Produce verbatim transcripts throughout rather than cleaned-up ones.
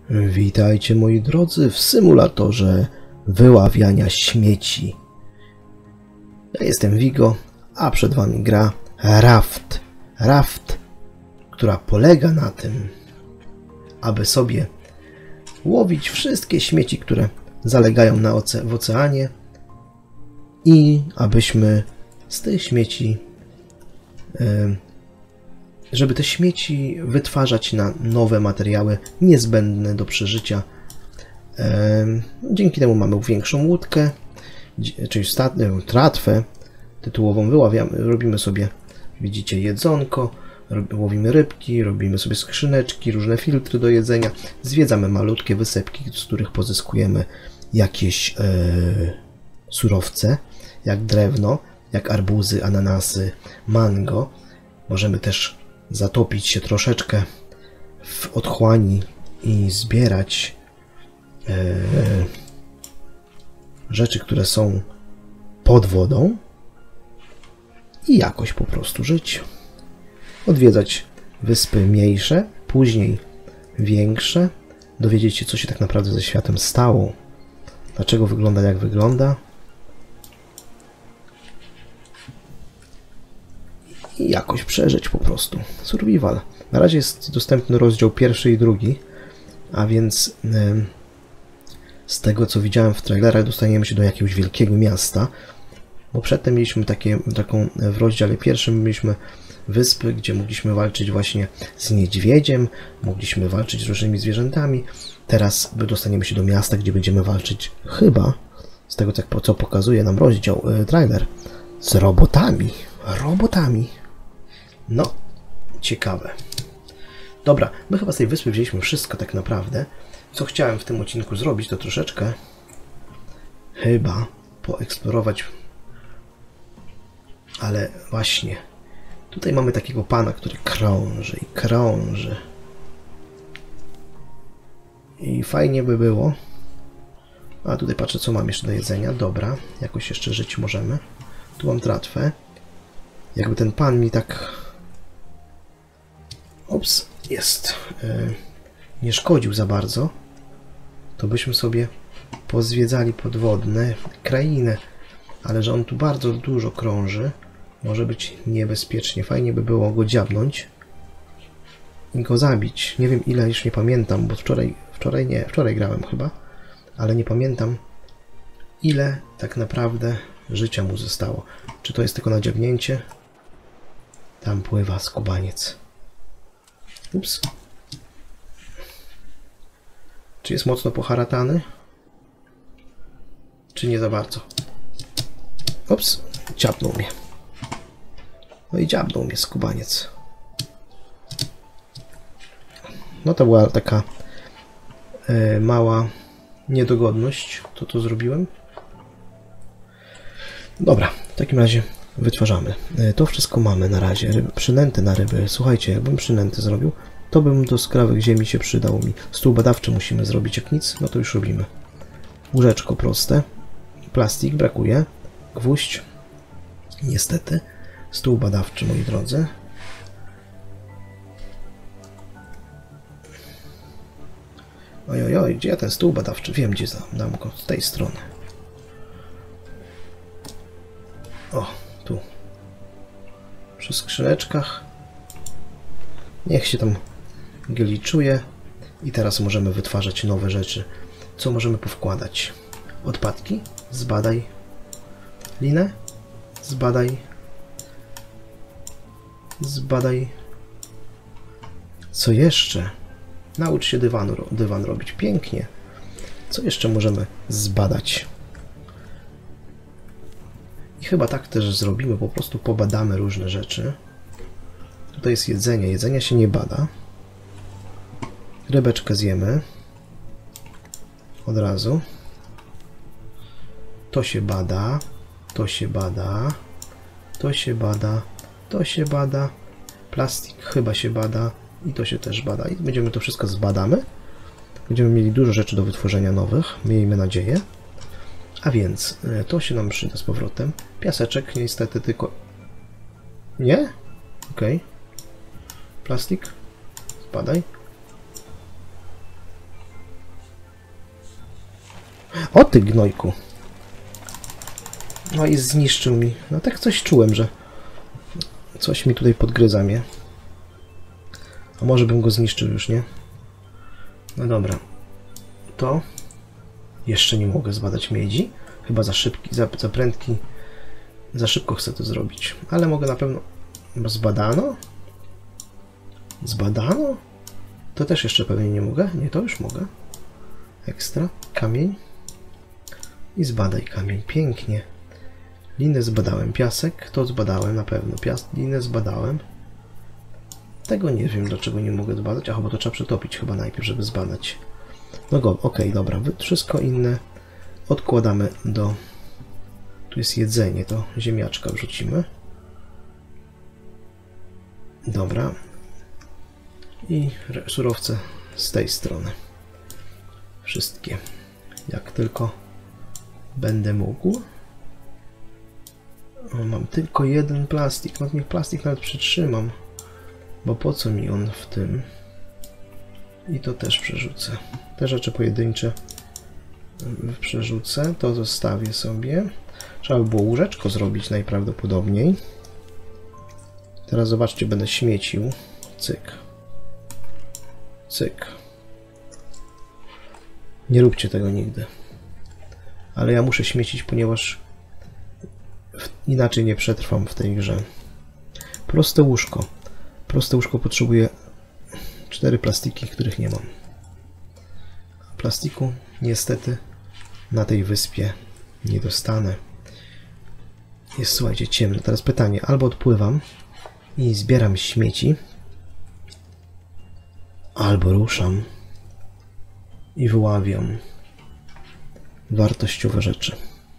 Witajcie moi drodzy w symulatorze wyławiania śmieci. Ja jestem Vigo, a przed wami gra Raft. Raft, która polega na tym, aby sobie łowić wszystkie śmieci, które zalegają na oce w oceanie i abyśmy z tych śmieci, żeby te śmieci wytwarzać na nowe materiały niezbędne do przeżycia. Dzięki temu mamy większą łódkę, czyli tratwę tytułową, wyławiamy, robimy sobie, widzicie, jedzonko, łowimy rybki, robimy sobie skrzyneczki, różne filtry do jedzenia, zwiedzamy malutkie wysepki, z których pozyskujemy jakieś e, surowce, jak drewno, jak arbuzy, ananasy, mango. Możemy też zatopić się troszeczkę w otchłani i zbierać e, rzeczy, które są pod wodą i jakoś po prostu żyć. Odwiedzać wyspy mniejsze, później większe, dowiedzieć się, co się tak naprawdę ze światem stało, dlaczego wygląda jak wygląda i jakoś przeżyć po prostu. Survival. Na razie jest dostępny rozdział pierwszy i drugi, a więc yy, z tego, co widziałem w trailerach, dostaniemy się do jakiegoś wielkiego miasta, bo przedtem mieliśmy takie, taką, w rozdziale pierwszym mieliśmy wyspy, gdzie mogliśmy walczyć właśnie z niedźwiedziem, mogliśmy walczyć z różnymi zwierzętami. Teraz dostaniemy się do miasta, gdzie będziemy walczyć chyba, z tego co pokazuje nam rozdział, yy, trailer, z robotami. Robotami. No, ciekawe. Dobra, my chyba z tej wyspy wzięliśmy wszystko tak naprawdę. Co chciałem w tym odcinku zrobić, to troszeczkę chyba poeksplorować. Ale właśnie, tutaj mamy takiego pana, który krąży i krąży. I fajnie by było. A tutaj patrzę, co mam jeszcze do jedzenia. Dobra, jakoś jeszcze żyć możemy. Tu mam tratwę. Jakby ten pan mi tak... Ups, jest. Yy, nie szkodził za bardzo, to byśmy sobie pozwiedzali podwodne krainy. Ale że on tu bardzo dużo krąży, może być niebezpiecznie. Fajnie by było go dziabnąć i go zabić. Nie wiem ile, już nie pamiętam, bo wczoraj, wczoraj nie, wczoraj grałem chyba, ale nie pamiętam ile tak naprawdę życia mu zostało. Czy to jest tylko na dziabnięcie? Tam pływa skubaniec. Ups. Czy jest mocno poharatany? Czy nie za bardzo? Ups, dziabnął mnie. No i dziabnął mnie skubaniec. No to była taka e, mała niedogodność, to to zrobiłem. Dobra, w takim razie wytwarzamy. E, to wszystko mamy na razie. Ryby, przynęty na ryby. Słuchajcie, jakbym przynęty zrobił, to bym do skrawek ziemi się przydał mi. Stół badawczy musimy zrobić, jak nic, no to już robimy. Łóżeczko proste. Plastik brakuje. Gwóźdź. Niestety. Stół badawczy, moi drodzy. Oj, oj, oj, gdzie ja ten stół badawczy? Wiem, gdzie dam go. Z tej strony. O, tu. Przy skrzyneczkach. Niech się tam gliczuje. I teraz możemy wytwarzać nowe rzeczy. Co możemy powkładać? Odpadki? Zbadaj. Linę? Zbadaj. Zbadaj. Co jeszcze? Naucz się dywan, dywan robić. Pięknie. Co jeszcze możemy zbadać? I chyba tak też zrobimy. Po prostu pobadamy różne rzeczy. Tutaj jest jedzenie. Jedzenia się nie bada. Rybeczkę zjemy. Od razu. To się bada. To się bada. To się bada. To się bada. Plastik chyba się bada. I to się też bada. I będziemy to wszystko zbadamy. Będziemy mieli dużo rzeczy do wytworzenia nowych. Miejmy nadzieję. A więc to się nam przyda z powrotem. Piaseczek niestety tylko... Nie? Okej. Okay. Plastik. Zbadaj. O ty gnojku! No i zniszczył mi. No tak coś czułem, że coś mi tutaj podgryza mnie. A może bym go zniszczył już, nie? No dobra. To jeszcze nie mogę zbadać miedzi. Chyba za szybki, za, za prędki. Za szybko chcę to zrobić. Ale mogę na pewno... Zbadano? Zbadano? To też jeszcze pewnie nie mogę. Nie, to już mogę. Ekstra. Kamień. I zbadaj kamień. Pięknie. Linę zbadałem. Piasek. To zbadałem na pewno. Pias... Linę zbadałem. Tego nie wiem, dlaczego nie mogę zbadać. Aha, bo to trzeba przetopić chyba najpierw, żeby zbadać. No go, okej, okay, dobra. Wszystko inne odkładamy do... Tu jest jedzenie, to ziemniaczka wrzucimy. Dobra. I surowce z tej strony. Wszystkie. Jak tylko będę mógł. O, mam tylko jeden plastik. No niech plastik nawet przytrzymam. Bo po co mi on w tym? I to też przerzucę. Te rzeczy pojedyncze przerzucę. To zostawię sobie. Trzeba by było łóżeczko zrobić najprawdopodobniej. Teraz zobaczcie, będę śmiecił. Cyk. Cyk. Nie róbcie tego nigdy. Ale ja muszę śmiecić, ponieważ inaczej nie przetrwam w tej grze. Proste łóżko. Proste łóżko potrzebuje cztery plastiki, których nie mam. Plastiku niestety na tej wyspie nie dostanę. Jest, słuchajcie, ciemno. Teraz pytanie. Albo odpływam i zbieram śmieci, albo ruszam i wyławiam wartościowe rzeczy.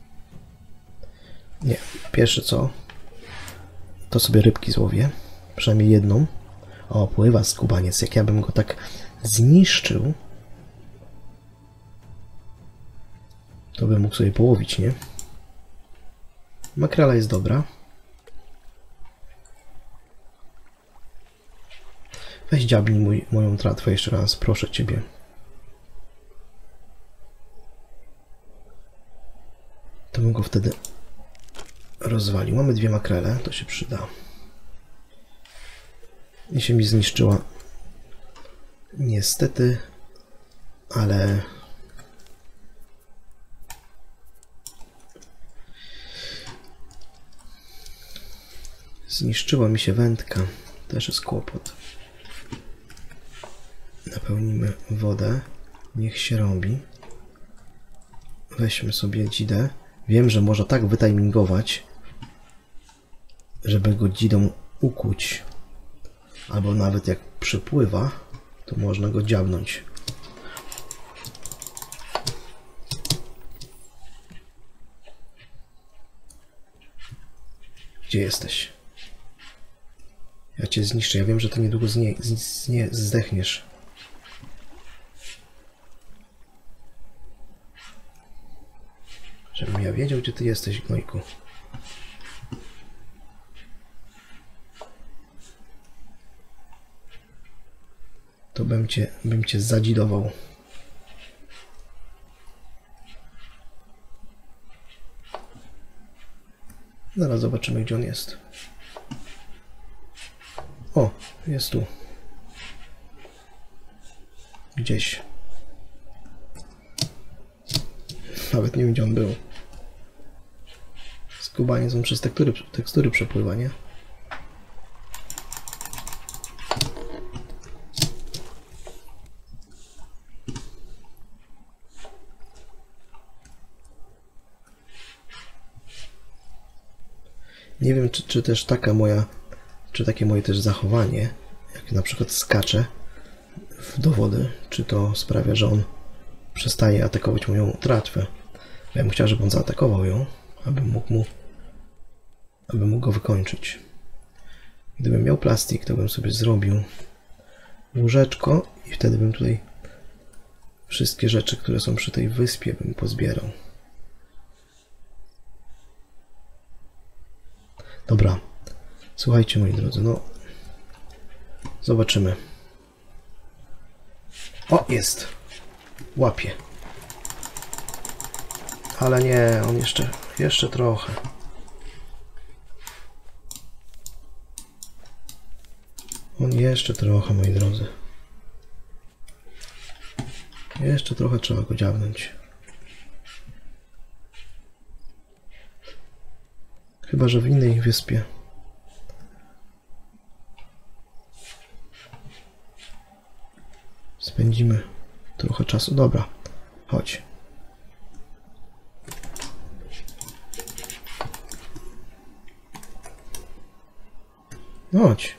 Nie. Pierwsze co? To sobie rybki złowię. Przynajmniej jedną. O, pływa skubaniec. Jak ja bym go tak zniszczył, to bym mógł sobie połowić, nie? Makrela jest dobra. Weź dziabnij mój, moją tratwę jeszcze raz, proszę ciebie. To bym go wtedy rozwalił. Mamy dwie makrele, to się przyda. I się mi zniszczyła. Niestety, ale... Zniszczyła mi się wędka. Też jest kłopot. Napełnimy wodę. Niech się robi. Weźmy sobie dzidę. Wiem, że można tak wytimingować, żeby go dzidą ukuć. Albo nawet jak przypływa, to można go dziabnąć. Gdzie jesteś? Ja cię zniszczę. Ja wiem, że ty niedługo znie, znie, zdechniesz. Żebym ja wiedział, gdzie ty jesteś, gnojku. To bym cię, bym cię zadzidował. Zaraz zobaczymy, gdzie on jest. O, jest tu. Gdzieś. Nawet nie wiem, gdzie on był. Skubaniec on przez tekstury, tekstury przepływa, nie? Nie wiem, czy, czy też taka moja, czy takie moje też zachowanie, jak na przykład skacze do wody, czy to sprawia, że on przestaje atakować moją tratwę. Ja bym chciał, żeby on zaatakował ją, abym mógł mu, abym mógł go wykończyć. Gdybym miał plastik, to bym sobie zrobił łóżeczko i wtedy bym tutaj wszystkie rzeczy, które są przy tej wyspie, bym pozbierał. Dobra, słuchajcie, moi drodzy, no zobaczymy. O, jest! Łapie. Ale nie, on jeszcze, jeszcze trochę. On jeszcze trochę, moi drodzy. Jeszcze trochę trzeba go dziabnąć. Chyba że w innej wyspie. Spędzimy trochę czasu. Dobra, chodź. Chodź.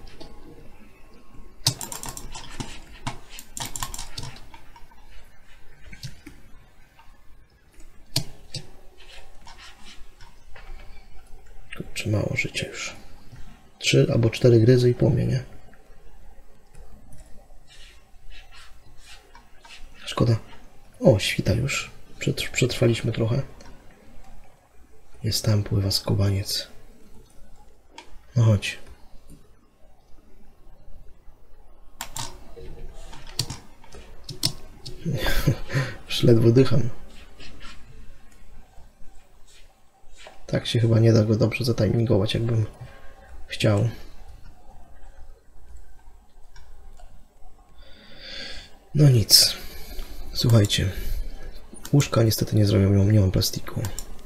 Kurczę, mało życia już. Trzy albo cztery gryzy i płomienie, nie? Szkoda. O, świta już. Przetrwaliśmy trochę. Jest tam, pływa skubaniec. No chodź. Już ledwo dycham. Tak się chyba nie da go dobrze zatimingować, jakbym chciał. No nic. Słuchajcie. Łóżka niestety nie zrobią, nie mam plastiku.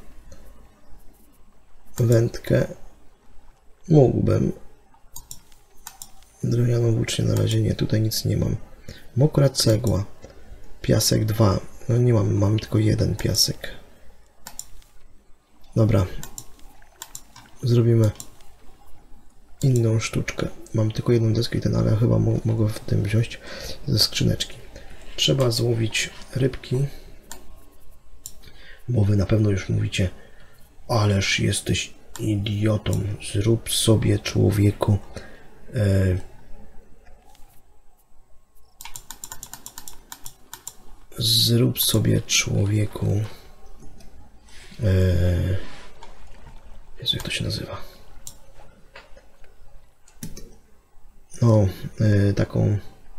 Wędkę mógłbym. Drewnianą włócznię na razie nie, tutaj nic nie mam. Mokra cegła. Piasek dwa. No nie mam, mam tylko jeden piasek. Dobra. Zrobimy inną sztuczkę. Mam tylko jedną deskę i ten, ale chyba mogę w tym wziąć ze skrzyneczki. Trzeba złowić rybki. Bo wy na pewno już mówicie, ależ jesteś idiotą. Zrób sobie, człowieku, e, zrób sobie, człowieku, e, Jezu, jak to się nazywa? No, e, taką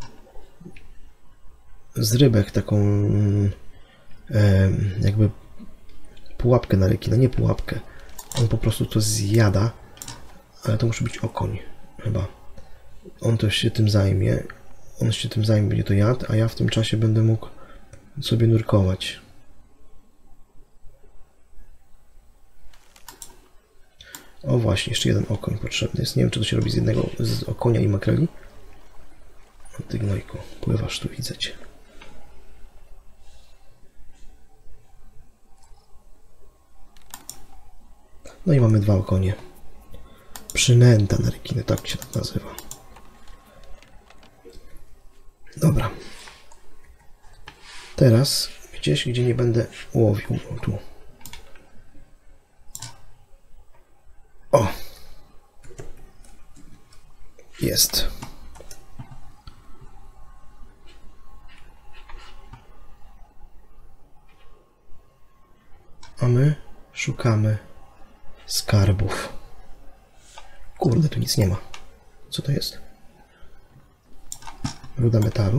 z rybek, taką e, jakby pułapkę na rekina, nie pułapkę. On po prostu to zjada, ale to musi być okoń, chyba. On to się tym zajmie, on się tym zajmie, będzie to jadł, a ja w tym czasie będę mógł sobie nurkować. O właśnie, jeszcze jeden okoń potrzebny jest. Nie wiem, czy to się robi z jednego, z okonia i makreli. O ty gnojku, pływasz tu, widzę cię. No i mamy dwa okonie. Przynęta na rekiny, tak się tak nazywa. Dobra. Teraz gdzieś, gdzie nie będę łowił. O, tu. O! Jest. A my szukamy skarbów. Kurde, tu nic nie ma. Co to jest? Ruda metalu.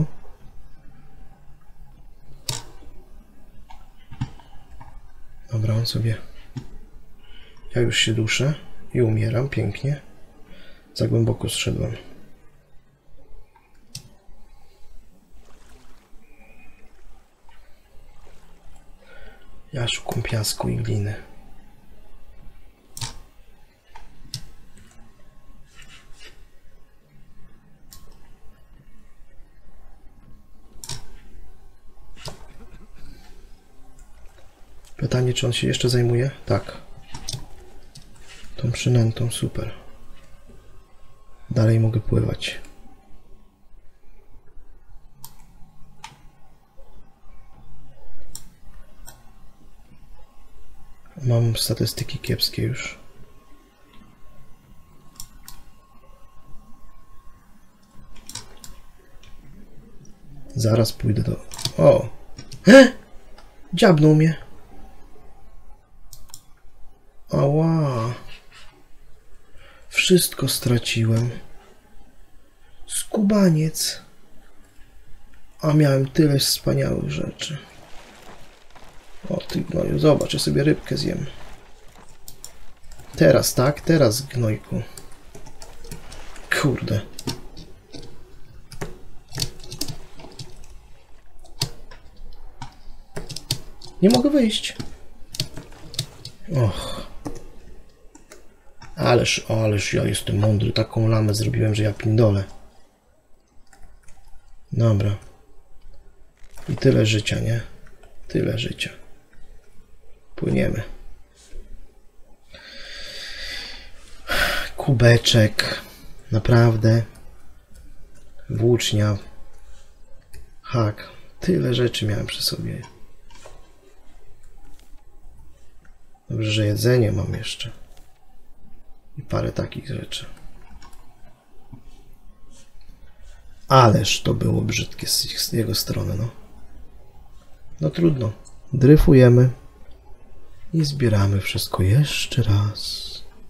Dobra, on sobie... Ja już się duszę i umieram pięknie. Za głęboko zszedłem. Ja szukam piasku i gliny. Pytanie, czy on się jeszcze zajmuje? Tak. Tą przynętą, super. Dalej mogę pływać. Mam statystyki kiepskie już. Zaraz pójdę do... O! He! Dziabnął mnie. Ała. Wszystko straciłem. Skubaniec. A miałem tyle wspaniałych rzeczy. O ty gnoju, zobacz, ja sobie rybkę zjem. Teraz, tak? Teraz, gnojku. Kurde. Nie mogę wyjść. Och. Ależ, ależ ja jestem mądry. Taką lamę zrobiłem, że ja pindolę. Dobra. I tyle życia, nie? Tyle życia. Płyniemy. Kubeczek. Naprawdę. Włócznia. Hak. Tyle rzeczy miałem przy sobie. Dobrze, że jedzenie mam jeszcze. I parę takich rzeczy. Ależ to było brzydkie z, ich, z jego strony, no. No trudno. Dryfujemy. I zbieramy wszystko jeszcze raz.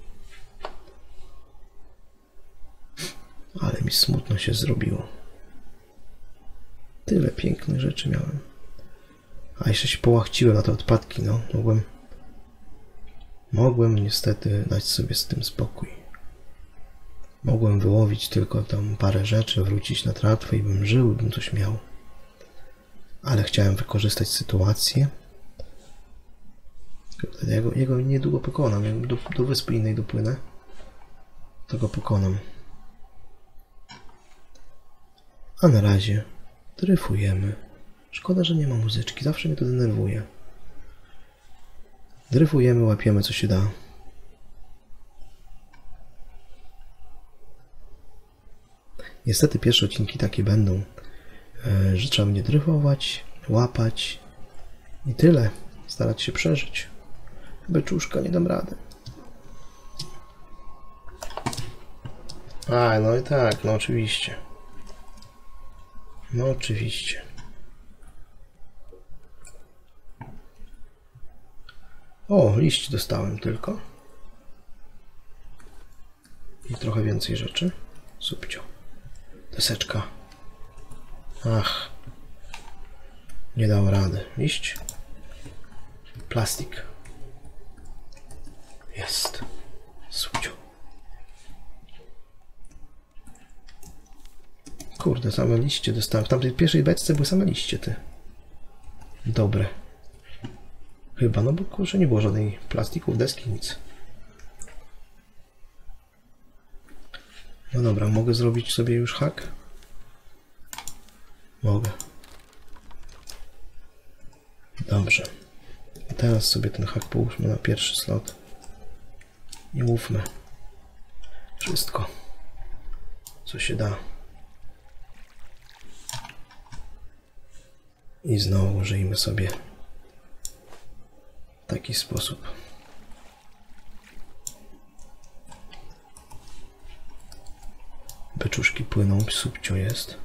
Ale mi smutno się zrobiło. Tyle pięknych rzeczy miałem. A jeszcze się połachciłem na te odpadki, no. Mogłem... Mogłem niestety dać sobie z tym spokój. Mogłem wyłowić tylko tam parę rzeczy, wrócić na tratwę i bym żył, bym coś miał. Ale chciałem wykorzystać sytuację. Jego, jego niedługo pokonam. Jak do, do wyspy innej dopłynę, to go pokonam. A na razie dryfujemy. Szkoda, że nie ma muzyczki. Zawsze mnie to denerwuje. Dryfujemy, łapiemy co się da. Niestety pierwsze odcinki takie będą, że trzeba będzie dryfować, łapać i tyle. Starać się przeżyć. Beczuszka, nie dam rady. A, no i tak, no oczywiście. No oczywiście. O, liści dostałem tylko. I trochę więcej rzeczy. Subcio. Deseczka. Ach. Nie dał rady. Liść. Plastik. Jest. Subcio. Kurde, same liście dostałem. W tamtej pierwszej beczce były same liście, ty. Dobre. Chyba, no bo kurczę, nie było żadnej plastików, deski, nic. No dobra, mogę zrobić sobie już hak? Mogę. Dobrze. Teraz sobie ten hak połóżmy na pierwszy slot. I mówmy. Wszystko, co się da. I znowu użyjmy sobie w taki sposób. Beczuszki płyną, subcio jest.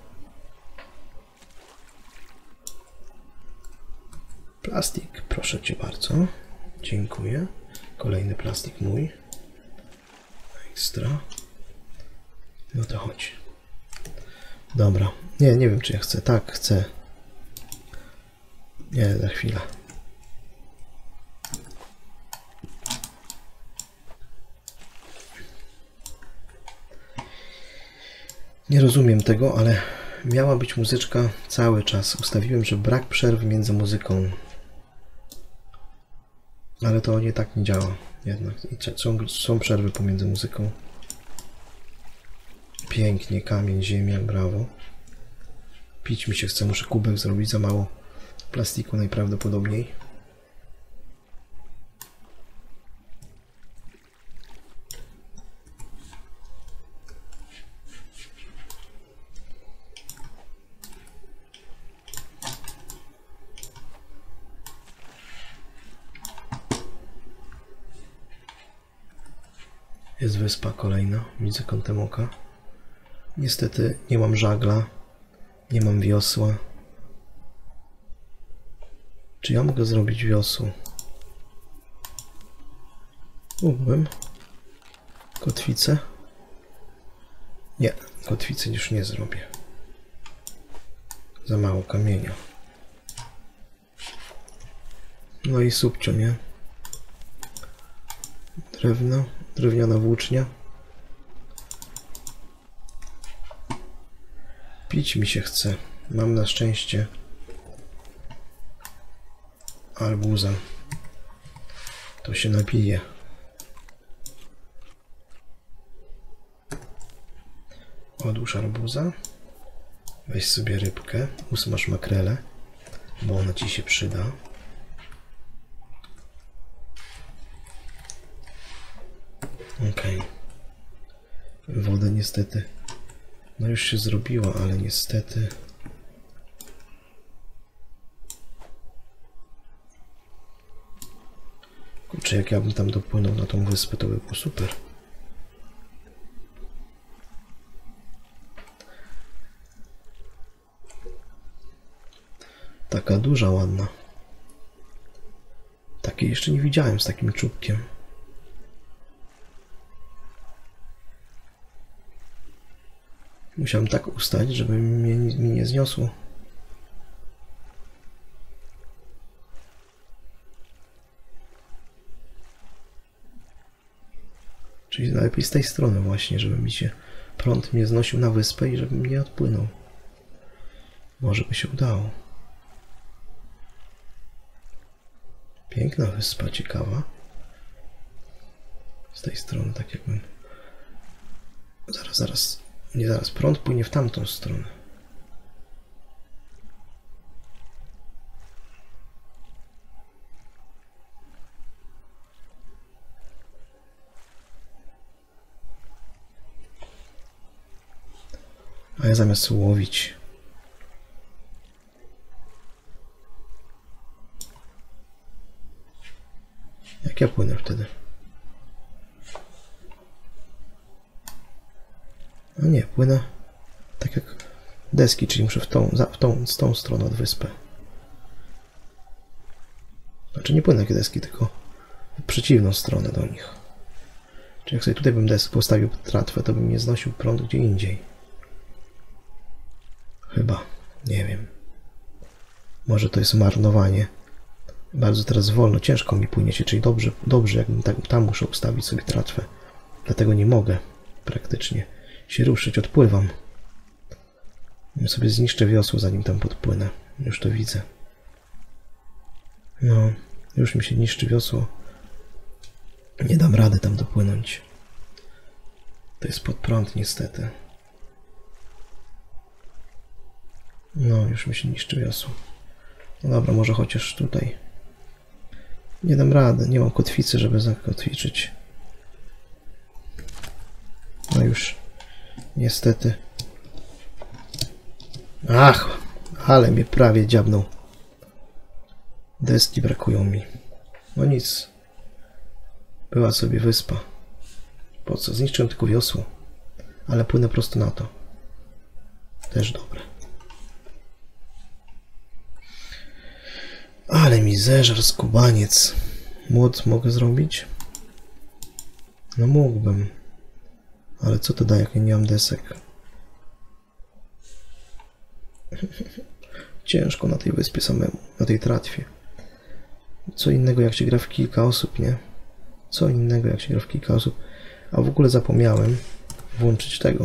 Plastik, proszę cię bardzo. Dziękuję. Kolejny plastik mój. Ekstra. No to chodź. Dobra. Nie, nie wiem czy ja chcę. Tak, chcę. Nie, za chwilę. Nie rozumiem tego, ale miała być muzyczka cały czas. Ustawiłem, że brak przerwy między muzyką. Ale to nie tak nie działa jednak. Są, są przerwy pomiędzy muzyką. Pięknie, kamień, ziemia, brawo. Pić mi się chce, muszę kubek zrobić, za mało plastiku najprawdopodobniej. Jest wyspa kolejna, widzę kątem oka. Niestety nie mam żagla, nie mam wiosła. Czy ja mogę zrobić wiosło? Mógłbym. Kotwicę? Nie, kotwicy już nie zrobię. Za mało kamienia. No i subcio, nie? Drewno, drewniana włócznia. Pić mi się chce. Mam na szczęście arbuza. To się napije. Odłóż arbuza. Weź sobie rybkę. Usmaż makrelę, bo ona ci się przyda. Okej. Okay. Woda niestety. No już się zrobiła, ale niestety. Kurczę, jak ja bym tam dopłynął na tą wyspę, to by było super. Taka duża, ładna. Takiej jeszcze nie widziałem z takim czubkiem. Musiałem tak ustać, żeby mnie, mnie nie zniosło. Czyli najlepiej z tej strony właśnie, żeby mi się prąd mnie znosił na wyspę i żebym nie odpłynął. Może by się udało. Piękna wyspa, ciekawa. Z tej strony tak jakbym... Zaraz, zaraz. Nie zaraz, prąd płynie w tamtą stronę. A ja zamiast łowić... Jak ja płynę wtedy? No nie, płynę tak jak deski, czyli muszę w tą, za, w tą, z tą stronę od wyspy. Znaczy nie płynę jak deski, tylko w przeciwną stronę do nich. Czyli jak sobie tutaj bym desk postawił tratwę, to bym nie znosił prądu gdzie indziej. Chyba, nie wiem. Może to jest marnowanie. Bardzo teraz wolno, ciężko mi płynie się, czyli dobrze, dobrze jakbym tam, tam muszę ustawić sobie tratwę. Dlatego nie mogę praktycznie się ruszyć, odpływam. Ja sobie zniszczę wiosło, zanim tam podpłynę. Już to widzę. No, już mi się niszczy wiosło. Nie dam rady tam dopłynąć. To jest pod prąd niestety. No, już mi się niszczy wiosło. No dobra, może chociaż tutaj. Nie dam rady, nie mam kotwicy, żeby zakotwiczyć. No już, niestety. Ach, ale mnie prawie dziabnął. Deski brakują mi. No nic. Była sobie wyspa. Po co? Zniszczyłem tylko wiosło. Ale płynę prosto na to. Też dobre. Ale mi zeżar skubaniec. Młot mogę zrobić? No mógłbym. Ale co to da, jak ja nie mam desek? Ciężko na tej wyspie samemu, na tej tratwie. Co innego jak się gra w kilka osób, nie? Co innego jak się gra w kilka osób. A w ogóle zapomniałem włączyć tego.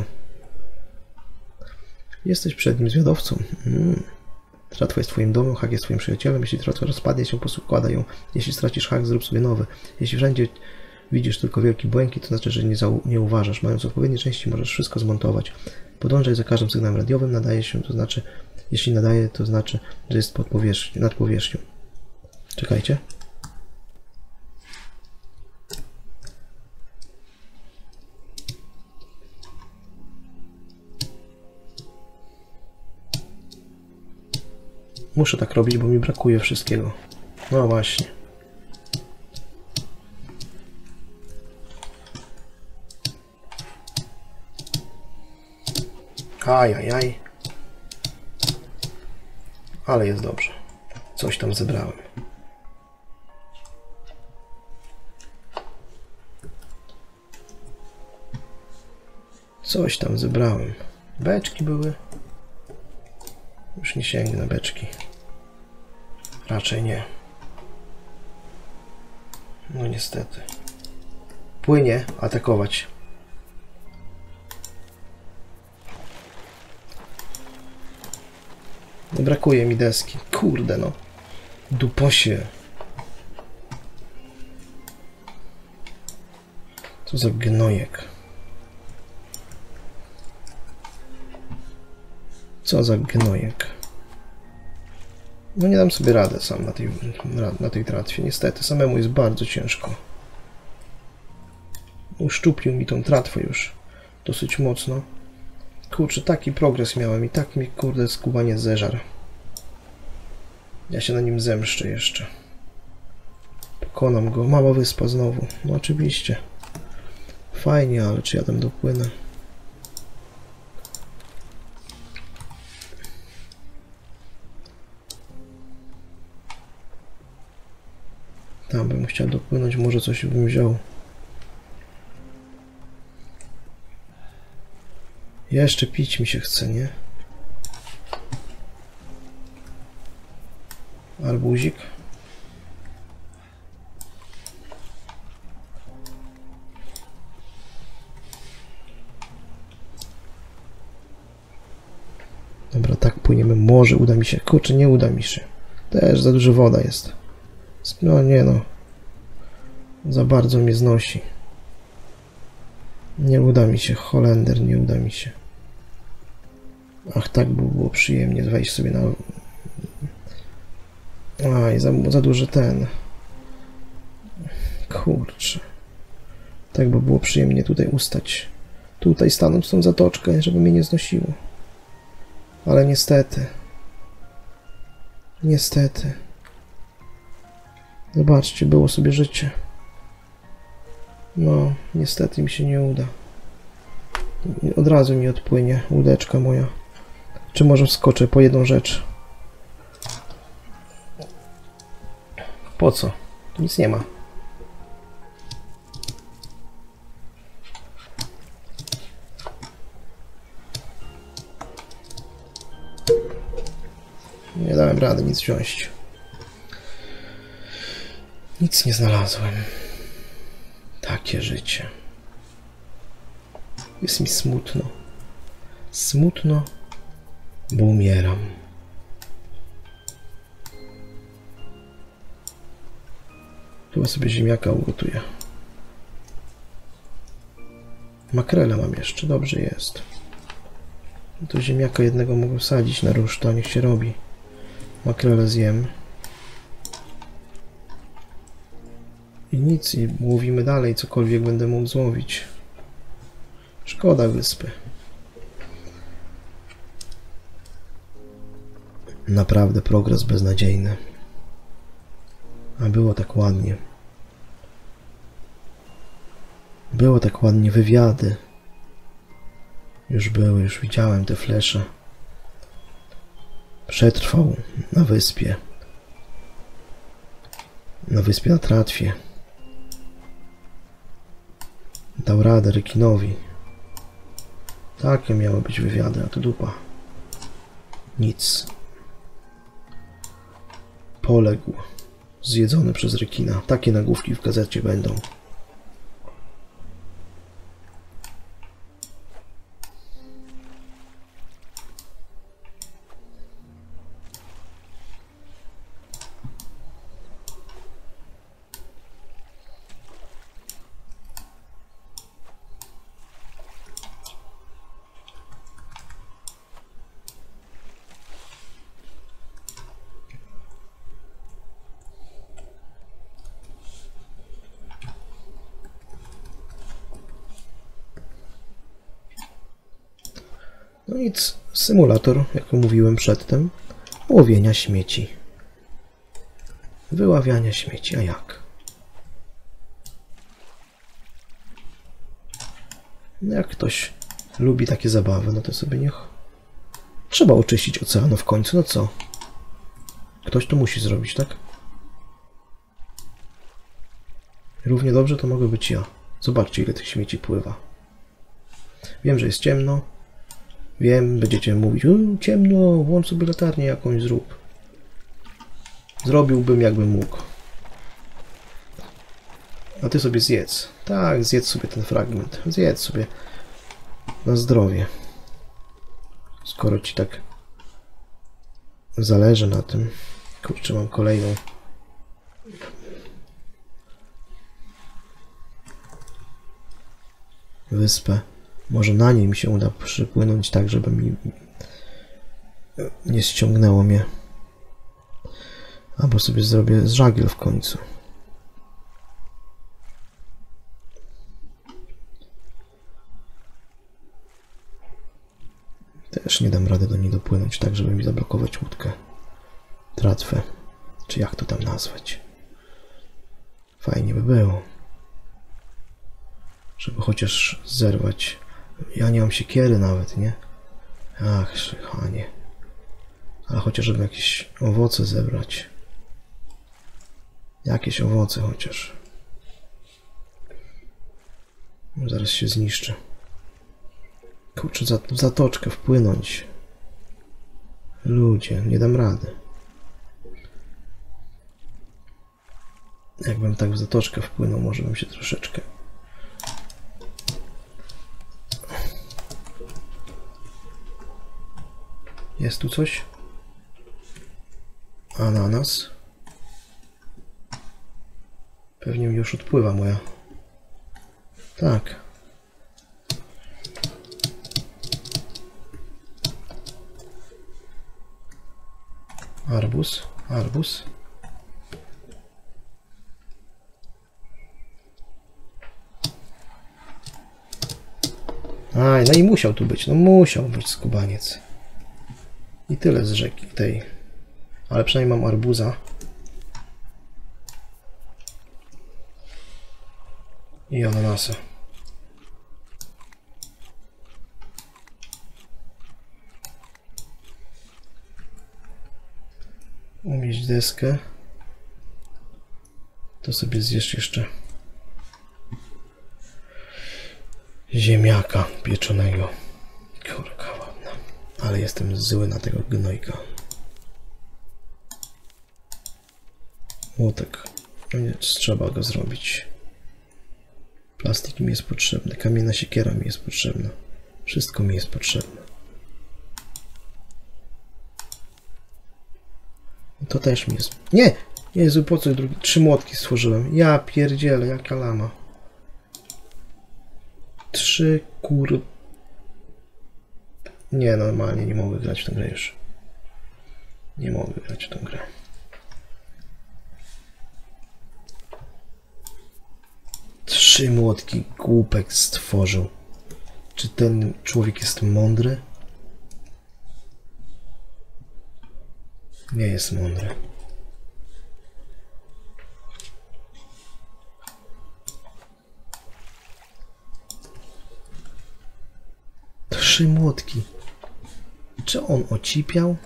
Jesteś przednim zwiadowcą. Mm. Tratwa jest twoim domem, hak jest twoim przyjacielem. Jeśli tratwa rozpadnie się, poskładaj ją. Jeśli stracisz hak, zrób sobie nowy. Jeśli wszędzie widzisz tylko wielki błękit, to znaczy, że nie, nie uważasz. Mając odpowiednie części, możesz wszystko zmontować. Podążaj za każdym sygnałem radiowym, nadaje się, to znaczy, jeśli nadaje, to znaczy, że jest pod powierzchnią, nad powierzchnią. Czekajcie. Muszę tak robić, bo mi brakuje wszystkiego. No właśnie. Ajajaj. Ale jest dobrze. Coś tam zebrałem. Coś tam zebrałem. Beczki były. Już nie sięgnę beczki. Raczej nie. No niestety. Płynie atakować. Nie brakuje mi deski. Kurde no. Duposie. Co za gnojek. Co za gnojek. No nie dam sobie rady sam na tej, na tej tratwie. Niestety, samemu jest bardzo ciężko. Uszczuplił mi tą tratwę już dosyć mocno. Kurczę, taki progres miałem i tak mi, kurde, skubanie zeżar. Ja się na nim zemszczę jeszcze. Pokonam go. Mała wyspa znowu. No oczywiście. Fajnie, ale czy ja tam dopłynę? Tam bym chciał dopłynąć, może coś bym wziął. Jeszcze pić mi się chce, nie? Arbuzik. Dobra, tak płyniemy. Może uda mi się. Kurczę, nie uda mi się. Też za dużo woda jest. No nie no. Za bardzo mnie znosi. Nie uda mi się. Holender, nie uda mi się. Ach, tak by było przyjemnie wejść sobie na... Aj, za, za duży ten. Kurczę. Tak by było przyjemnie tutaj ustać. Tutaj stanąć w tą zatoczkę, żeby mnie nie znosiło. Ale niestety. Niestety. Zobaczcie, było sobie życie. No, niestety mi się nie uda. Od razu mi odpłynie łódeczka moja. Czy może wskoczę po jedną rzecz? Po co? Tu nic nie ma. Nie dałem rady nic wziąć. Nic nie znalazłem. Takie życie. Jest mi smutno. Smutno, bo umieram. Chyba sobie ziemniaka ugotuję. Makrele mam jeszcze, dobrze jest. To ziemniaka jednego mogę wsadzić na ruszto, niech się robi. Makrele zjem. I nic, i łowimy dalej, cokolwiek będę mógł złowić. Szkoda wyspy. Naprawdę progres beznadziejny. A było tak ładnie. Było tak ładnie, wywiady. Już były, już widziałem te flesze. Przetrwał na wyspie. Na wyspie na tratwie. Dał radę rekinowi. Takie miały być wywiady, a to dupa. Nic. Poległ. Zjedzony przez rekina. Takie nagłówki w gazecie będą. No nic, symulator, jak mówiłem przedtem, łowienia śmieci. Wyławiania śmieci, a jak? No jak ktoś lubi takie zabawy, no to sobie niech... Trzeba oczyścić oceanu w końcu, no co? Ktoś to musi zrobić, tak? Równie dobrze to mogę być ja. Zobaczcie, ile tych śmieci pływa. Wiem, że jest ciemno. Wiem, będziecie mówić, ciemno, włącz sobie latarnię jakąś zrób. Zrobiłbym, jakbym mógł. A ty sobie zjedz. Tak, zjedz sobie ten fragment. Zjedz sobie na zdrowie. Skoro ci tak zależy na tym. Kurczę, mam kolejną. Wyspę. Może na niej mi się uda przypłynąć tak, żeby mi nie ściągnęło mnie. Albo sobie zrobię żagiel w końcu. Też nie dam rady do niej dopłynąć tak, żeby mi zablokować łódkę. Tratwę. Czy jak to tam nazwać? Fajnie by było. Żeby chociaż zerwać. Ja nie mam siekiery nawet, nie? Ach, szychanie. Ale chociażby jakieś owoce zebrać. Jakieś owoce chociaż. Zaraz się zniszczę. Kurczę, w zatoczkę wpłynąć. Ludzie, nie dam rady. Jakbym tak w zatoczkę wpłynął, może bym się troszeczkę... Jest tu coś? Ananas. Pewnie mi już odpływa moja. Tak. Arbuz, arbuz. Aj, no i musiał tu być, no musiał być skubaniec. I tyle z rzeki tej. Ale przynajmniej mam arbuza. I ananasa. Umieść deskę. To sobie zjesz jeszcze ziemniaka pieczonego. Kurka ładna. Ale jestem zły na tego gnojka. Młotek. Trzeba go zrobić. Plastik mi jest potrzebny. Kamienna siekiera mi jest potrzebna. Wszystko mi jest potrzebne. To też mi jest... Nie! Jezu, po co drugi... Trzy młotki stworzyłem. Ja pierdzielę, jaka lama. Trzy kur... Nie, normalnie nie mogę grać w tę grę już. Nie mogę grać w tę grę. Trzy młotki głupek stworzył. Czy ten człowiek jest mądry? Nie jest mądry. Trzy młotki. Czy on ocipiał?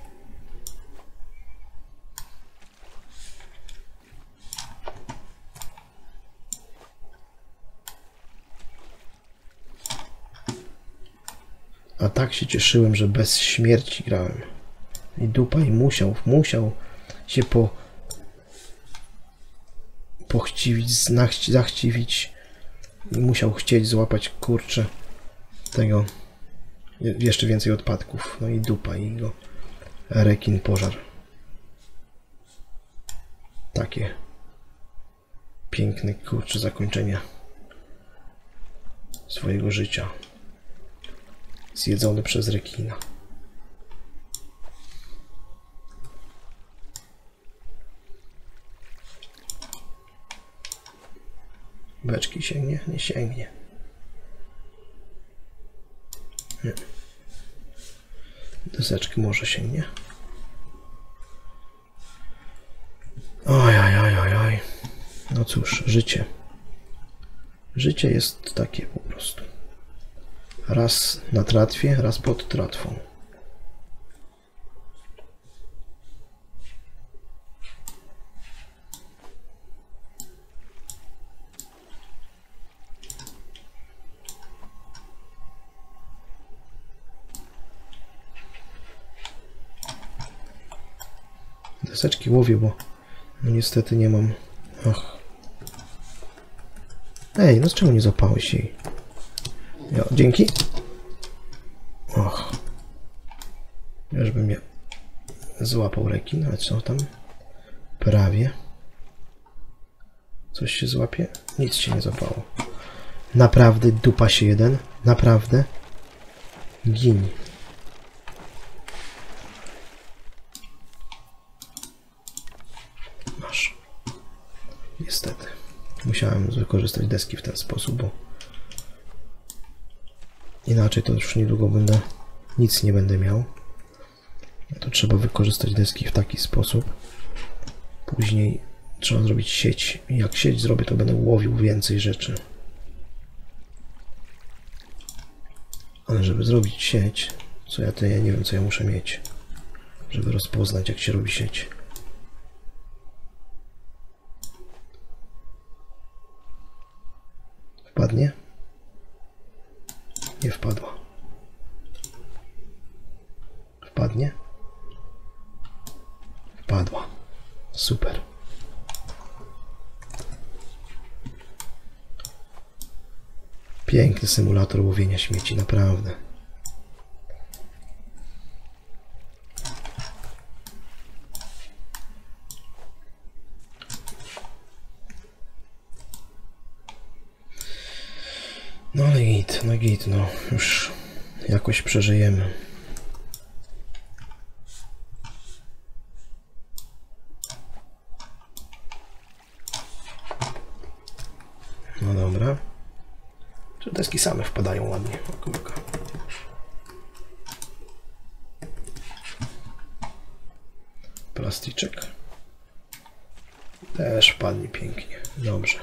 A tak się cieszyłem, że bez śmierci grałem. I dupa, i musiał, musiał się po... pochciwić, znachci, zachciwić. I musiał chcieć złapać, kurczę, tego... Jeszcze więcej odpadków. No i dupa, i go rekin pożar. Takie piękne, kurczę, zakończenie swojego życia. Zjedzony przez rekina. Beczki sięgnie? Nie sięgnie. Nie. Deseczki może sięgnie. Oj, oj, oj, oj, oj. No cóż, życie. Życie jest takie po prostu. Raz na tratwie, raz pod tratwą. Deseczki łowię, bo no niestety nie mam. Ach. Ej, no z czego nie złapałeś jej? Jo, dzięki. Och. Już bym mnie złapał rekin, ale co tam? Prawie. Coś się złapie? Nic się nie złapało. Naprawdę dupa się jeden? Naprawdę? Gin. Masz. Niestety. Musiałem wykorzystać deski w ten sposób, bo inaczej to już niedługo będę nic nie będę miał. To trzeba wykorzystać deski w taki sposób. Później trzeba zrobić sieć. Jak sieć zrobię, to będę łowił więcej rzeczy. Ale żeby zrobić sieć, co ja to ja nie wiem, co ja muszę mieć, żeby rozpoznać, jak się robi sieć. Wpadnie? Nie wpadła. Wpadnie? Wpadła. Super. Piękny symulator łowienia śmieci, naprawdę. No ale git, no git, no już jakoś przeżyjemy. No dobra. Czy deski same wpadają ładnie? O kurka. Plastyczek. Też wpadnie pięknie. Dobrze.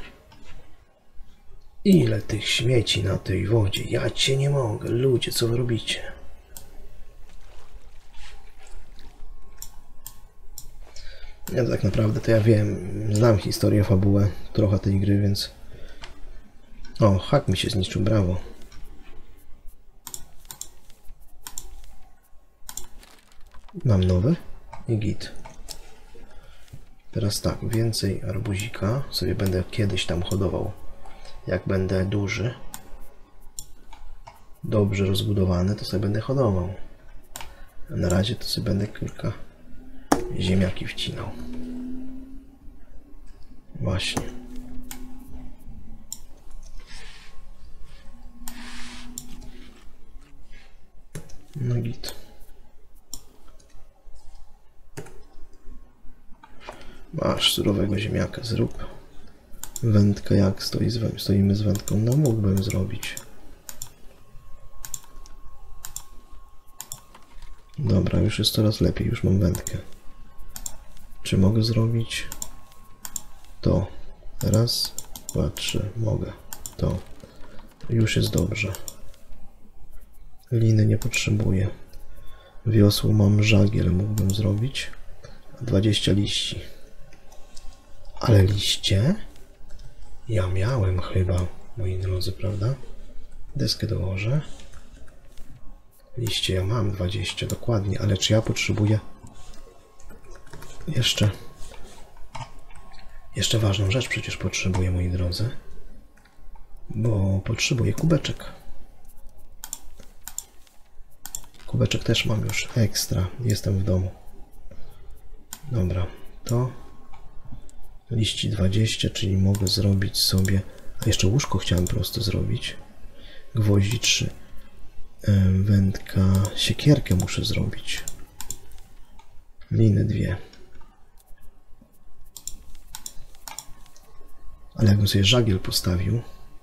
Ile tych śmieci na tej wodzie? Ja cię nie mogę. Ludzie, co wy robicie? Ja tak naprawdę to ja wiem, znam historię, fabułę trochę tej gry, więc... O, hak mi się zniszczył, brawo. Mam nowy i git. Teraz tak, więcej arbuzika sobie będę kiedyś tam hodował. Jak będę duży, dobrze rozbudowany, to sobie będę hodował. A na razie to sobie będę kilka ziemniaki wcinał. Właśnie. No git. Masz surowego ziemniaka, zrób. Wędkę, jak stoi z, stoimy z wędką, no mógłbym zrobić. Dobra, już jest coraz lepiej, już mam wędkę. Czy mogę zrobić to? Raz, dwa, trzy, mogę. To. Już jest dobrze. Liny nie potrzebuję. Wiosło mam, żagiel mógłbym zrobić. dwadzieścia liści. Ale liście? Ja miałem chyba, moi drodzy, prawda? Deskę dołożę. Liście ja mam dwadzieścia dokładnie, ale czy ja potrzebuję jeszcze jeszcze ważną rzecz przecież potrzebuję, moi drodzy, bo potrzebuję kubeczek. Kubeczek też mam już ekstra, jestem w domu. Dobra, to liści dwadzieścia, czyli mogę zrobić sobie, a jeszcze łóżko chciałem prosto zrobić, gwoździ trzy, wędka, siekierkę muszę zrobić, liny dwie, ale jakbym sobie żagiel postawił,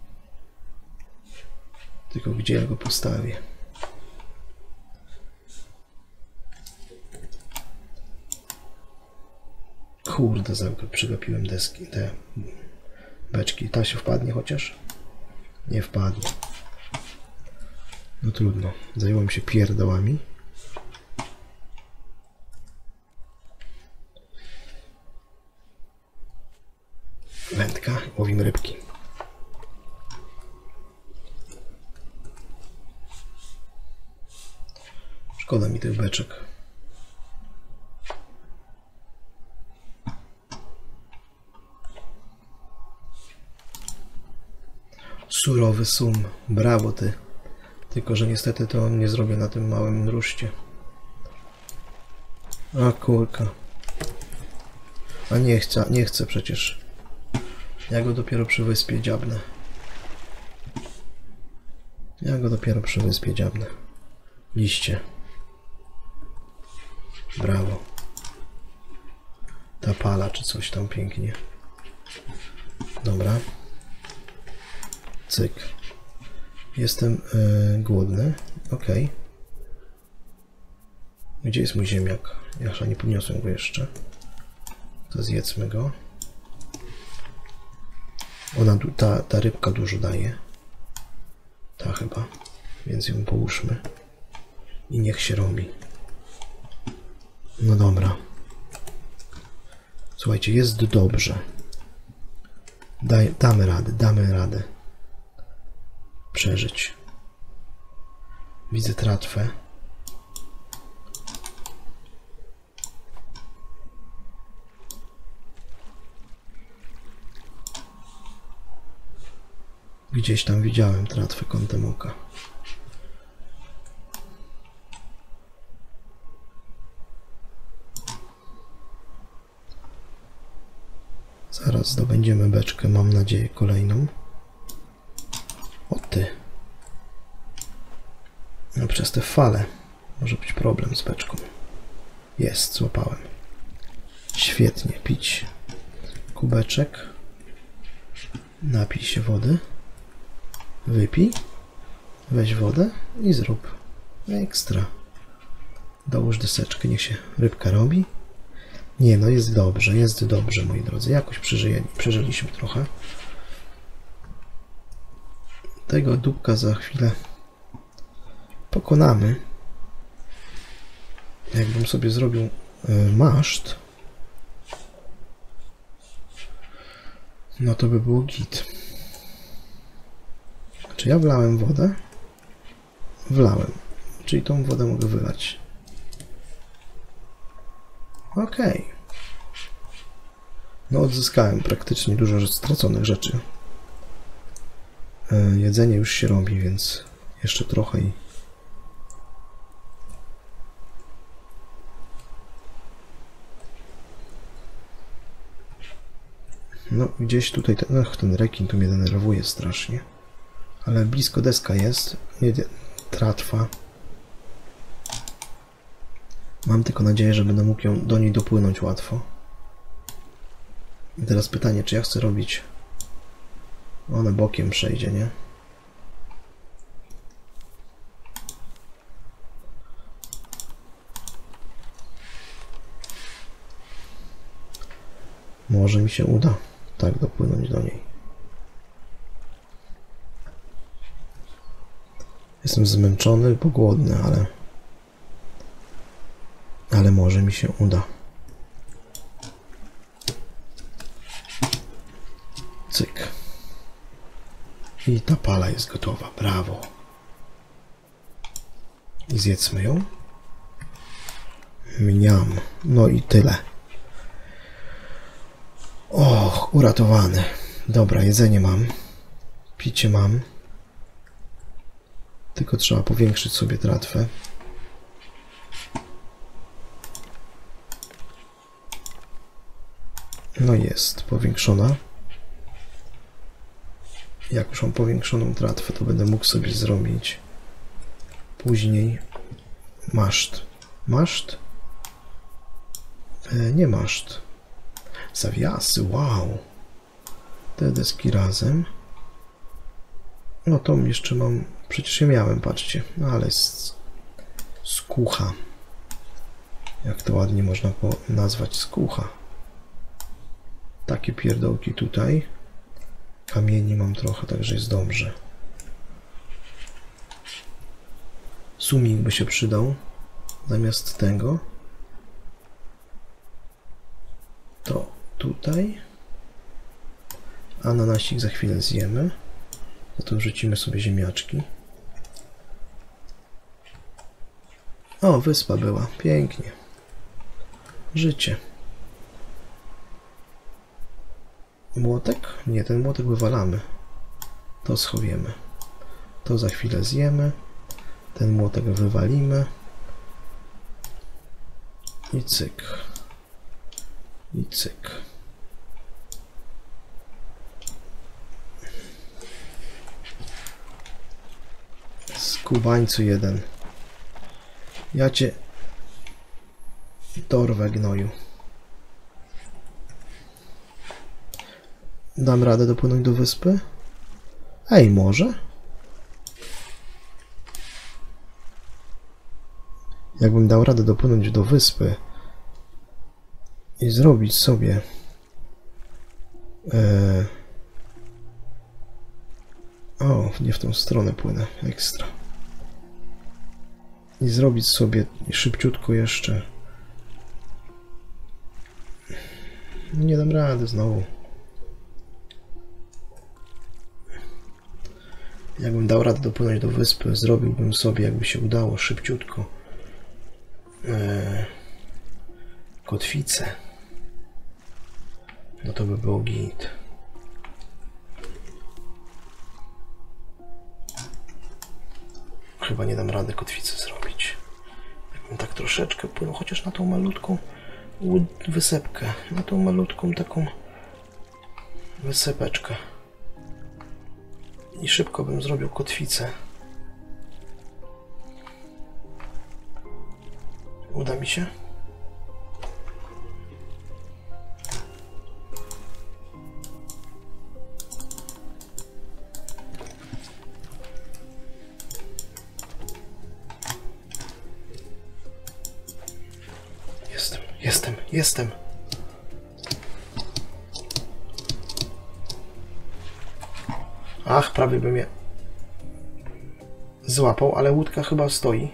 tylko gdzie ja go postawię? Kurde, zamkę, przegapiłem deski, te beczki. Ta się wpadnie chociaż? Nie wpadnie. No trudno, zająłem się pierdołami. Wędka, łowimy rybki. Szkoda mi tych beczek. Surowy sum. Brawo ty. Tylko, że niestety to nie zrobię na tym małym ruszcie. A kurka. A nie chcę, nie chcę przecież. Ja go dopiero przy wyspie dziabnę. Ja go dopiero przy wyspie dziabnę. Liście. Brawo. Ta pala czy coś tam pięknie. Dobra. Cyk. Jestem yy, głodny. Ok. Gdzie jest mój ziemniak? Ja nie podniosłem go jeszcze. To zjedzmy go. Ona, ta, ta rybka dużo daje. Ta chyba. Więc ją połóżmy. I niech się robi. No dobra. Słuchajcie, jest dobrze. Daj, damy radę, damy radę. Przeżyć. Widzę tratwę. Gdzieś tam widziałem tratwę kątem oka. Zaraz zdobędziemy beczkę, mam nadzieję, kolejną. O ty. No przez te fale może być problem z beczką. Jest, złapałem. Świetnie, pić. Kubeczek. Napij się wody. Wypij. Weź wodę i zrób. Ekstra. Dołóż deseczkę, niech się rybka robi. Nie, no jest dobrze, jest dobrze, moi drodzy. Jakoś przeżyli, przeżyliśmy trochę. Tego dupka za chwilę pokonamy. Jakbym sobie zrobił y, maszt, no to by było git. Czy ja wlałem wodę? Wlałem. Czyli tą wodę mogę wylać. Okej. Okay. No odzyskałem praktycznie dużo straconych rzeczy. E, jedzenie już się robi, więc jeszcze trochę i... No gdzieś tutaj, ten, ach, ten rekin tu mnie denerwuje strasznie. Ale blisko deska jest. Nie, tratwa. Mam tylko nadzieję, że będę mógł ją, do niej dopłynąć łatwo. I teraz pytanie, czy ja chcę robić... Ona bokiem przejdzie, nie? Może mi się uda tak dopłynąć do niej. Jestem zmęczony, bo głodny, ale... Ale może mi się uda. Cyk. I ta pala jest gotowa. Brawo. I zjedzmy ją. Mniam. No i tyle. Och, uratowany. Dobra, jedzenie mam. Picie mam. Tylko trzeba powiększyć sobie tratwę. No jest powiększona. Jak już mam powiększoną tratwę, to będę mógł sobie zrobić później maszt. Maszt? E, nie maszt. Zawiasy, wow. Te deski razem. No to jeszcze mam, przecież ja miałem, patrzcie, no ale jest skucha. Jak to ładnie można nazwać, skucha. Takie pierdołki tutaj. Kamieni mam trochę, także jest dobrze. Sumik by się przydał. Zamiast tego to tutaj. Ananasik za chwilę zjemy. Potem wrzucimy sobie ziemniaczki. O, wyspa była. Pięknie. Życie. Młotek? Nie, ten młotek wywalamy. To schowiemy. To za chwilę zjemy. Ten młotek wywalimy. I cyk. I cyk. Skubańcu jeden. Ja cię dorwę, gnoju. Dam radę dopłynąć do wyspy? Ej, może? Jakbym dał radę dopłynąć do wyspy i zrobić sobie e... o, nie w tą stronę płynę, ekstra. I zrobić sobie szybciutko jeszcze. Nie dam rady znowu. Jakbym dał radę dopłynąć do wyspy, zrobiłbym sobie, jakby się udało, szybciutko e, kotwicę. No to by było git. Chyba nie dam rady kotwicy zrobić. Jakbym tak troszeczkę płynął, chociaż na tą malutką wysepkę, na tą malutką taką wysepeczkę. I szybko bym zrobił kotwicę. Uda mi się? Jestem, jestem, jestem. Ach, prawie bym je złapał, ale łódka chyba stoi.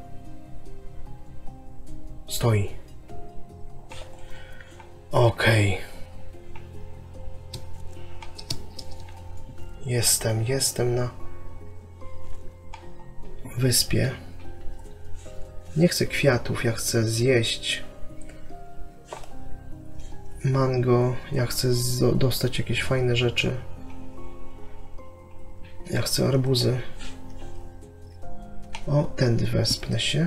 Stoi. Okej. Okay. Jestem, jestem na wyspie. Nie chcę kwiatów, ja chcę zjeść mango, ja chcę dostać jakieś fajne rzeczy. Ja chcę arbuzy. O, tędy wespnę się.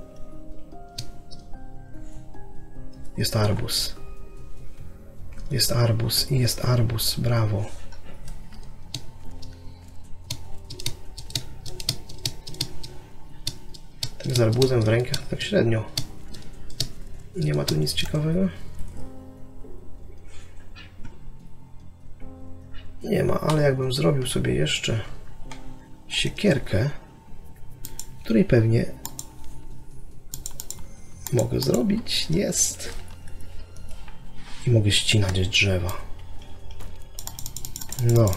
Jest arbuz. Jest arbuz i jest arbuz. Brawo. Tak z arbuzem w rękach tak średnio. Nie ma tu nic ciekawego? Nie ma, ale jakbym zrobił sobie jeszcze siekierkę, której pewnie mogę zrobić, jest. I mogę ścinać drzewa. No.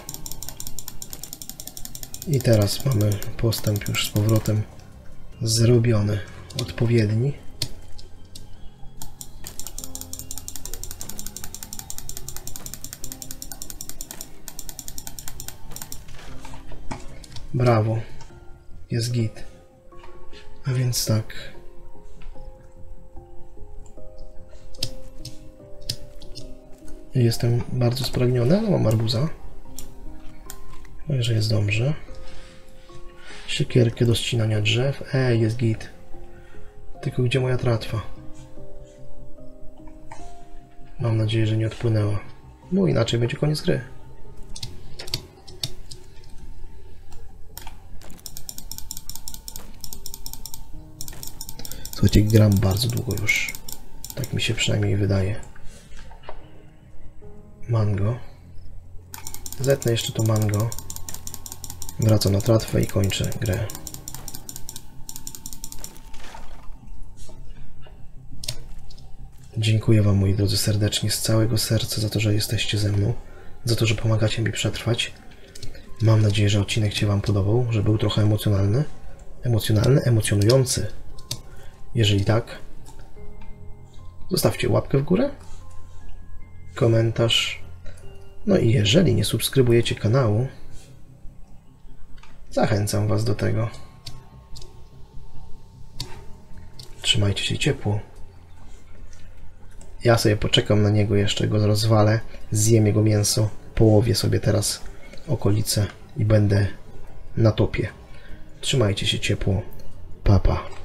I teraz mamy postęp już z powrotem zrobiony, odpowiedni. Brawo. Jest git. A więc tak. Jestem bardzo spragniony, ale mam arbuza. Także jest dobrze. Siekierkę do ścinania drzew. Ej, jest git. Tylko gdzie moja tratwa? Mam nadzieję, że nie odpłynęła. Bo inaczej będzie koniec gry. Słuchajcie, gram bardzo długo już. Tak mi się przynajmniej wydaje. Mango. Zetnę jeszcze to mango. Wracam na tratwę i kończę grę. Dziękuję Wam, moi drodzy, serdecznie, z całego serca za to, że jesteście ze mną. Za to, że pomagacie mi przetrwać. Mam nadzieję, że odcinek się Wam podobał, że był trochę emocjonalny. Emocjonalny, emocjonujący. Jeżeli tak, zostawcie łapkę w górę, komentarz. No i jeżeli nie subskrybujecie kanału, zachęcam Was do tego. Trzymajcie się ciepło. Ja sobie poczekam na niego jeszcze, go rozwalę, zjem jego mięso, połowię sobie teraz okolice i będę na topie. Trzymajcie się ciepło. Pa, pa.